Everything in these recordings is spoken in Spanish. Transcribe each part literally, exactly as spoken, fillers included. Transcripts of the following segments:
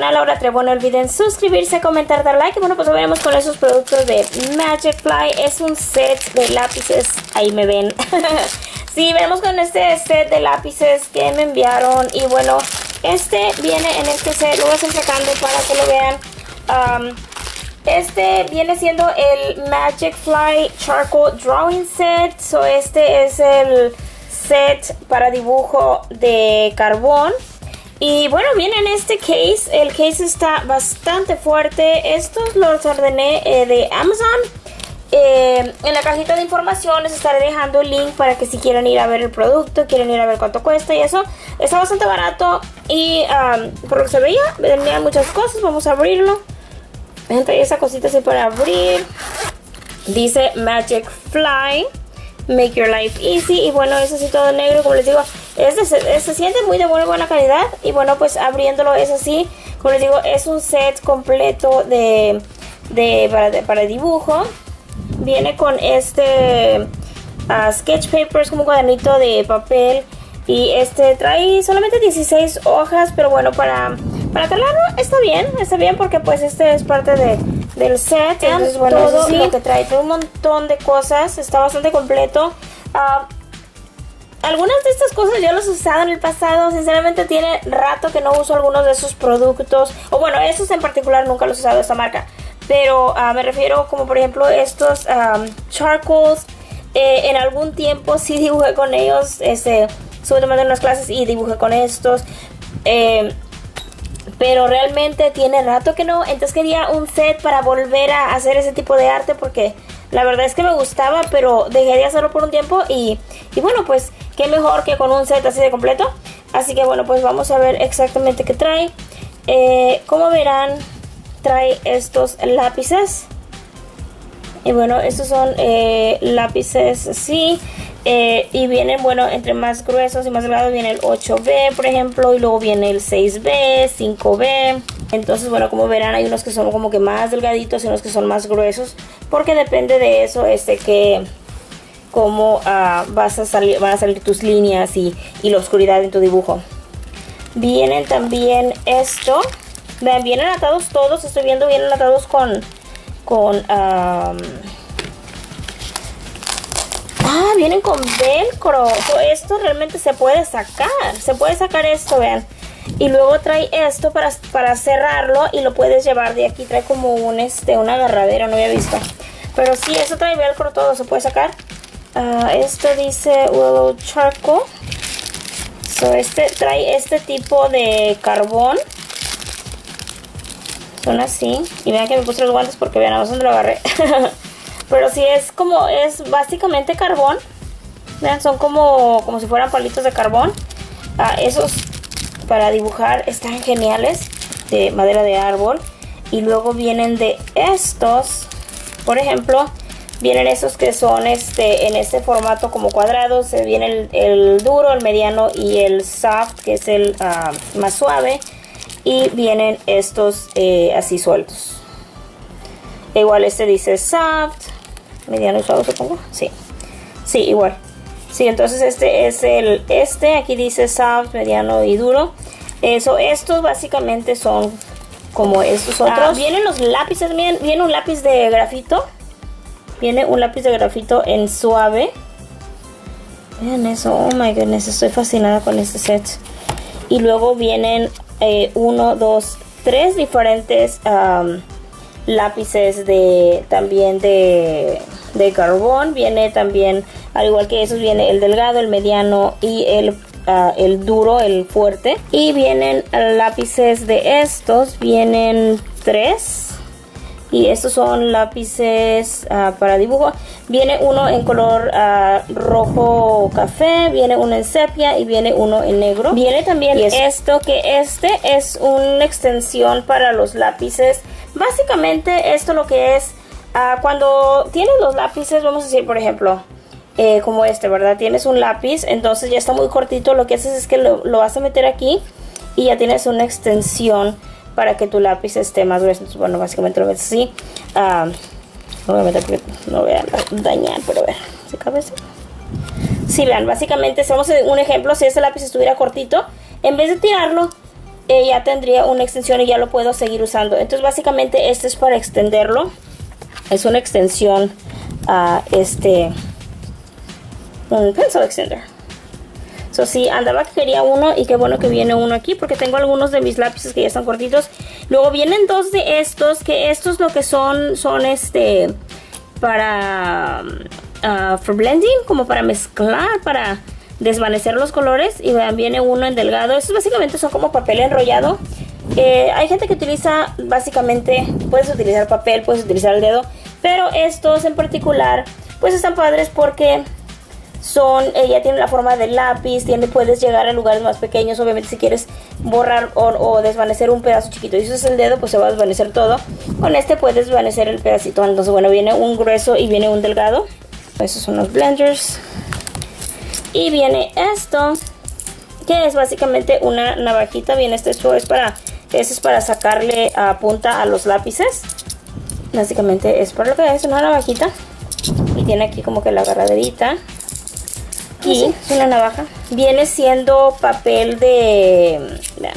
canal Laura Trevo. No olviden suscribirse, comentar, dar like. Y bueno, pues veremos con esos productos de Magic Fly. Es un set de lápices. Ahí me ven. Sí, veremos con este set de lápices que me enviaron. Y bueno, este viene en este set. Lo voy a estar sacando para que lo vean. Um, este viene siendo el Magic Fly Charcoal Drawing Set. So este es el set para dibujo de carbón. Y bueno, viene en este case. El case está bastante fuerte. Estos los ordené eh, de Amazon. Eh, en la cajita de información les estaré dejando el link para que si quieren ir a ver el producto, quieren ir a ver cuánto cuesta y eso. Está bastante barato y um, por lo que se veía, venía muchas cosas. Vamos a abrirlo. Entra esa cosita así para abrir. Dice Magic Fly, Make Your Life Easy. Y bueno, es así todo negro, como les digo. Es de, se, se siente muy de muy buena calidad. Y bueno, pues abriéndolo es así. Como les digo, es un set completo de, de, para, de para dibujo. Viene con este uh, sketch paper, es como un cuadernito de papel. Y este trae solamente dieciséis hojas. Pero bueno, para, para calarlo está bien. Está bien porque pues este es parte de, del set. Entonces bueno, todo sí, lo que trae. Trae un montón de cosas. Está bastante completo. Uh, Algunas de estas cosas yo las he usado en el pasado. Sinceramente tiene rato que no uso algunos de esos productos. O bueno, estos en particular nunca los he usado de esta marca. Pero uh, me refiero como por ejemplo estos um, charcoals. Eh, en algún tiempo sí dibujé con ellos. Este, estuve tomando unas clases y dibujé con estos. Eh, pero realmente tiene rato que no. Entonces quería un set para volver a hacer ese tipo de arte. Porque la verdad es que me gustaba, pero dejé de hacerlo por un tiempo. Y, y bueno, pues qué mejor que con un set así de completo. Así que bueno, pues vamos a ver exactamente qué trae. Eh, como verán, trae estos lápices. Y bueno, estos son eh, lápices así. Eh, y vienen, bueno, entre más gruesos y más delgados viene el ocho B, por ejemplo. Y luego viene el seis B, cinco B. Entonces, bueno, como verán, hay unos que son como que más delgaditos y unos que son más gruesos. Porque depende de eso, este, que cómo uh, vas a salir, van a salir tus líneas y, y la oscuridad en tu dibujo. Vienen también esto. Vean, vienen atados todos. Estoy viendo, vienen atados con... Con... Um, ah, vienen con velcro. So, esto realmente se puede sacar. Se puede sacar esto, vean. Y luego trae esto para, para cerrarlo. Y lo puedes llevar de aquí. Trae como un, este, una agarradera, no había visto. Pero sí, esto trae velcro todo. Se puede sacar. Uh, esto dice Willow Charcoal. So, este trae este tipo de carbón. Son así. Y vean que me puse los guantes porque vean a dónde lo agarré. Pero sí es como, es básicamente carbón. Vean, son como, como si fueran palitos de carbón. Ah, esos para dibujar están geniales. De madera de árbol. Y luego vienen de estos. Por ejemplo, vienen esos que son este en este formato como cuadrados. Viene el, el duro, el mediano y el soft, que es el uh, más suave. Y vienen estos eh, así sueltos. Igual este dice soft, mediano y suave, supongo. Sí, sí, igual. Sí, entonces este es el, este aquí dice soft, mediano y duro. Eso, estos básicamente son como estos otros. Ah, vienen los lápices, miren, viene un lápiz de grafito. Viene un lápiz de grafito en suave. Vean eso, oh my goodness, estoy fascinada con este set. Y luego vienen eh, uno, dos, tres diferentes um, lápices de también de, de carbón. Viene también, al igual que esos, viene el delgado, el mediano y el, uh, el duro, el fuerte. Y vienen lápices de estos, vienen tres. Y estos son lápices uh, para dibujo. Viene uno en color uh, rojo café, viene uno en sepia y viene uno en negro. Viene también esto, que este es una extensión para los lápices. Básicamente esto lo que es, uh, cuando tienes los lápices, vamos a decir por ejemplo, eh, como este, ¿verdad? Tienes un lápiz, entonces ya está muy cortito. Lo que haces es que lo, lo vas a meter aquí y ya tienes una extensión para que tu lápiz esté más grueso. Entonces, bueno, básicamente lo ves así. Uh, no voy a meter porque no voy a dañar, pero vean, ¿se cabe eso? Sí, vean, básicamente, si vamos a un ejemplo, si este lápiz estuviera cortito, en vez de tirarlo, eh, ya tendría una extensión y ya lo puedo seguir usando. Entonces básicamente este es para extenderlo. Es una extensión a uh, este un pencil extender. So sí, andaba que quería uno y qué bueno que viene uno aquí porque tengo algunos de mis lápices que ya están cortitos. Luego vienen dos de estos, que estos lo que son son este para uh, for blending, como para mezclar, para desvanecer los colores. Y vean, viene uno en delgado. Estos básicamente son como papel enrollado. Eh, hay gente que utiliza básicamente, puedes utilizar papel, puedes utilizar el dedo, pero estos en particular pues están padres porque son, eh, ya tienen la forma del lápiz, tiene, puedes llegar a lugares más pequeños. Obviamente si quieres borrar o, o desvanecer un pedazo chiquito y usas el dedo, pues se va a desvanecer todo. Con este puedes desvanecer el pedacito. Entonces bueno, viene un grueso y viene un delgado. Esos son los blenders. Y viene esto, que es básicamente una navajita. Viene este esto es para, este es para sacarle a punta a los lápices. Básicamente es por lo que es una navajita. Y tiene aquí como que la agarraderita. Y es una navaja. Viene siendo papel de... Vean,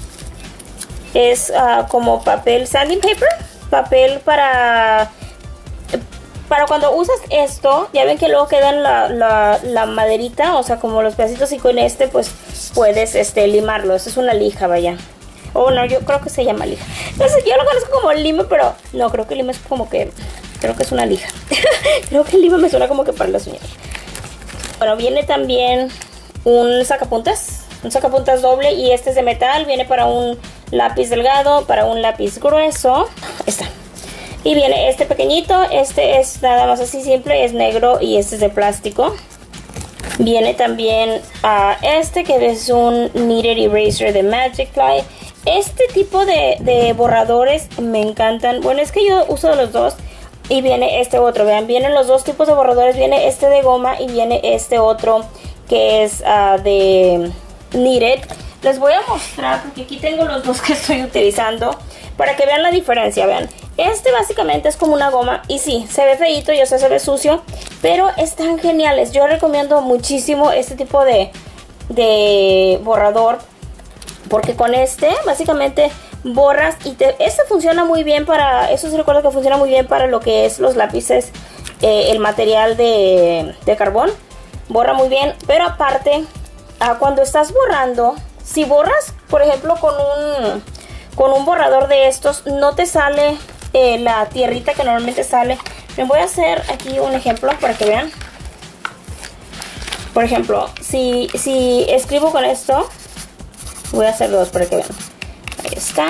es uh, como papel sanding paper. Papel para... Para cuando usas esto, ya ven que luego quedan la, la, la maderita, o sea, como los pedacitos, y con este pues puedes este, limarlo. Esto es una lija, vaya. O oh, no, yo creo que se llama lija. Entonces yo lo conozco como lima, pero no, creo que lima es como que... Creo que es una lija. Creo que lima me suena como que para las uñas. Bueno, viene también un sacapuntas, un sacapuntas doble, y este es de metal. Viene para un lápiz delgado, para un lápiz grueso. Ahí está. Y viene este pequeñito, este es nada más así simple, es negro y este es de plástico. Viene también uh, este que es un Knitter Eraser de Magic Fly. Este tipo de, de borradores me encantan. Bueno, es que yo uso los dos. Y viene este otro, vean, vienen los dos tipos de borradores. Viene este de goma y viene este otro que es uh, de Knitted. Les voy a mostrar porque aquí tengo los dos que estoy utilizando para que vean la diferencia. Vean, este básicamente es como una goma y sí, se ve feíto, yo sé, se ve sucio, pero están geniales. Yo recomiendo muchísimo este tipo de, de borrador porque con este básicamente borras y te, este funciona muy bien para, eso sí recuerdo que funciona muy bien para lo que es los lápices, eh, el material de, de carbón, borra muy bien, pero aparte, ah, cuando estás borrando, si borras, por ejemplo, con un, con un borrador de estos, no te sale eh, la tierrita que normalmente sale. Me voy a hacer aquí un ejemplo para que vean. Por ejemplo, si, si escribo con esto, voy a hacer dos para que vean. Ahí está.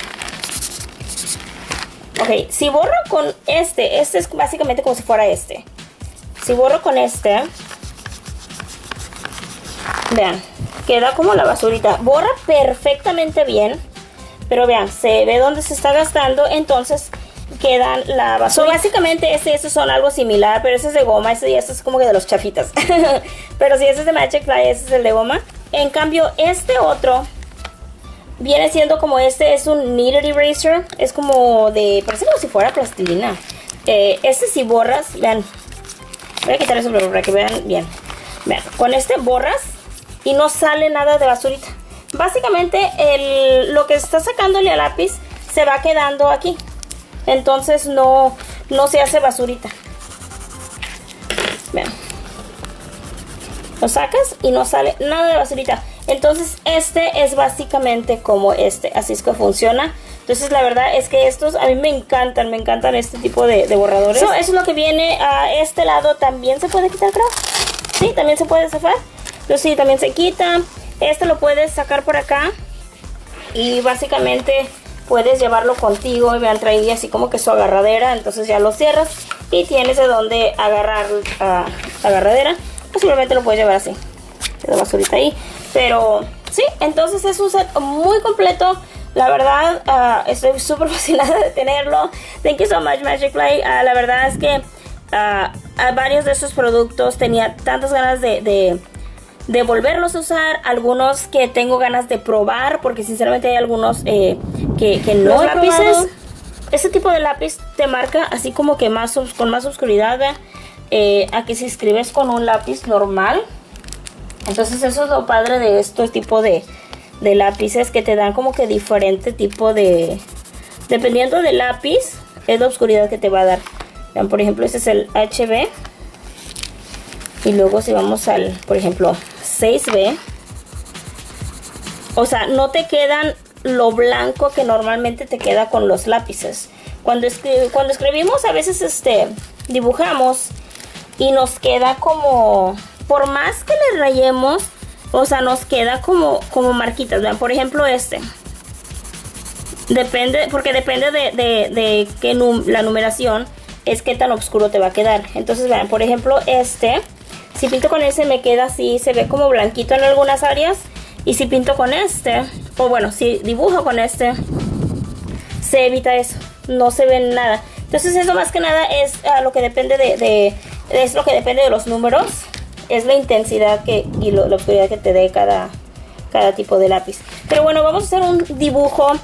Ok, si borro con este, este es básicamente como si fuera este. Si borro con este, vean, queda como la basurita. Borra perfectamente bien, pero vean, se ve dónde se está gastando, entonces quedan la basura. So, básicamente este, estos son algo similar, pero este es de goma, este y este es como que de los chafitas. Pero si este es de Magic Fly, este es el de goma. En cambio, este otro viene siendo como este, es un Knitter Eraser. Es como de, parece como si fuera plastilina. Eh, este si borras, vean, voy a quitar eso para que vean bien. Vean, con este borras y no sale nada de basurita. Básicamente el, lo que está sacándole al lápiz se va quedando aquí. Entonces no, no se hace basurita. Vean. Lo sacas y no sale nada de basurita. Entonces este es básicamente como este. Así es que funciona. Entonces la verdad es que estos a mí me encantan. Me encantan este tipo de, de borradores. So, eso es lo que viene a este lado. También se puede quitar, creo. Sí, también se puede zafar. Entonces sí, también se quita. Este lo puedes sacar por acá. Y básicamente puedes llevarlo contigo. Y vean, trae así como que su agarradera. Entonces ya lo cierras y tienes de dónde agarrar uh, la agarradera. Pues simplemente lo puedes llevar así. Queda basurita ahí. Pero sí, entonces es un set muy completo. La verdad, uh, estoy súper fascinada de tenerlo. Thank you so much, Magic Fly. Uh, la verdad es que uh, a varios de estos productos tenía tantas ganas de, de, de volverlos a usar. Algunos que tengo ganas de probar, porque sinceramente hay algunos eh, que, que no he probado. Este tipo de lápiz te marca así como que más con más oscuridad, eh, a que si escribes con un lápiz normal. Entonces eso es lo padre de este tipo de, de lápices que te dan como que diferente tipo de... Dependiendo del lápiz, es la oscuridad que te va a dar. Vean, por ejemplo, este es el H B. Y luego si vamos al, por ejemplo, seis B. O sea, no te quedan lo blanco que normalmente te queda con los lápices. Cuando, escri cuando escribimos, a veces este, dibujamos y nos queda como... Por más que le rayemos, o sea, nos queda como, como marquitas. Vean, por ejemplo, este. Depende, porque depende de, de, de qué num la numeración es qué tan oscuro te va a quedar. Entonces, vean, por ejemplo, este. Si pinto con ese me queda así, se ve como blanquito en algunas áreas. Y si pinto con este, o bueno, si dibujo con este, se evita eso. No se ve nada. Entonces, eso más que nada es uh, lo que depende de, de... Es lo que depende de los números. Es la intensidad que, y lo, la oscuridad que te dé cada, cada tipo de lápiz. Pero bueno, vamos a hacer un dibujo.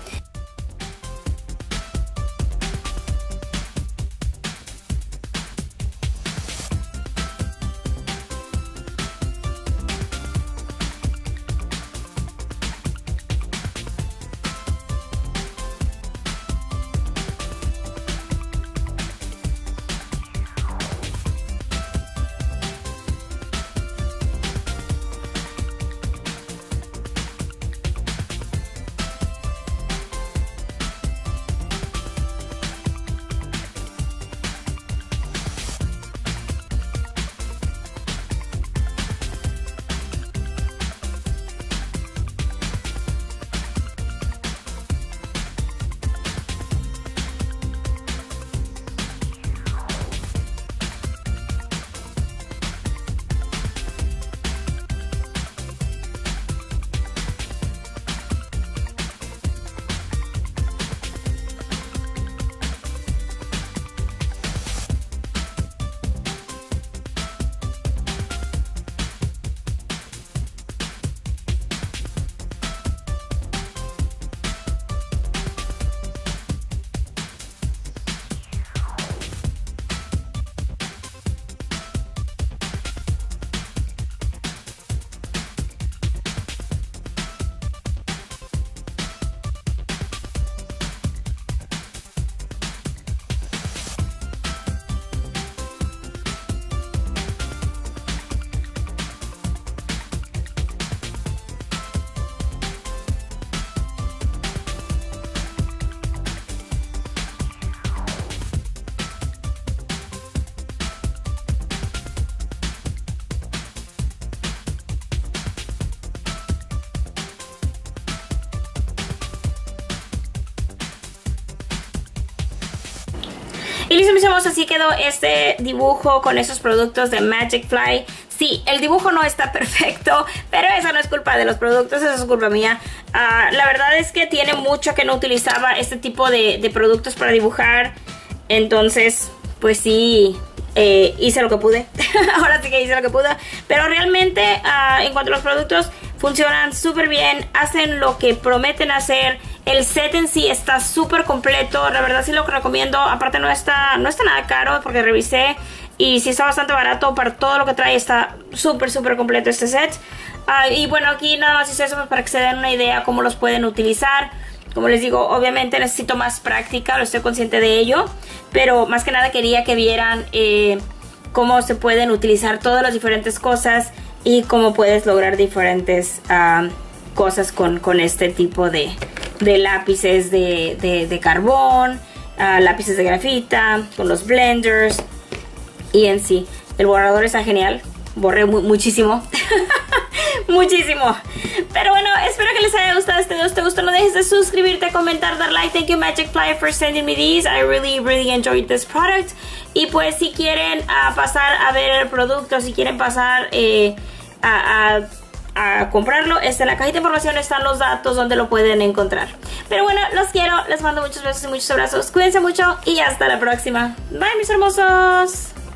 Y listo, mis amigos, así quedó este dibujo con esos productos de Magic Fly. Sí, el dibujo no está perfecto, pero eso no es culpa de los productos, eso es culpa mía. Uh, la verdad es que tiene mucho que no utilizaba este tipo de, de productos para dibujar. Entonces, pues sí, eh, hice lo que pude. Ahora sí que hice lo que pude. Pero realmente, uh, en cuanto a los productos, funcionan súper bien, hacen lo que prometen hacer. El set en sí está súper completo, la verdad sí lo recomiendo. Aparte no está, no está nada caro porque revisé y sí está bastante barato para todo lo que trae. Está súper súper completo este set. Uh, y bueno, aquí nada más hice eso para que se den una idea cómo los pueden utilizar. Como les digo, obviamente necesito más práctica, lo estoy consciente de ello. Pero más que nada quería que vieran eh, cómo se pueden utilizar todas las diferentes cosas y cómo puedes lograr diferentes uh, cosas con, con este tipo de, de lápices de, de, de carbón, uh, lápices de grafita, con los blenders. Y en sí, el borrador está genial. Borré mu muchísimo. Muchísimo. Pero bueno, espero que les haya gustado este video. Si te gustó, no dejes de suscribirte, comentar, dar like. Thank you Magic Fly for sending me these. I really, really enjoyed this product. Y pues si quieren uh, pasar a ver el producto, si quieren pasar eh, a, a, a comprarlo, este, en la cajita de información están los datos donde lo pueden encontrar. Pero bueno, los quiero. Les mando muchos besos y muchos abrazos. Cuídense mucho y hasta la próxima. Bye, mis hermosos.